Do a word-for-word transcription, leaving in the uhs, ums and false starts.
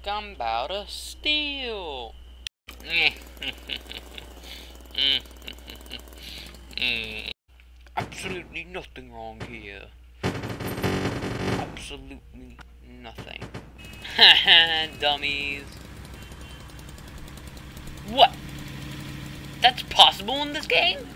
I'm about to steal. Absolutely nothing wrong here. Absolutely nothing. Haha, dummies. What? That's possible in this game?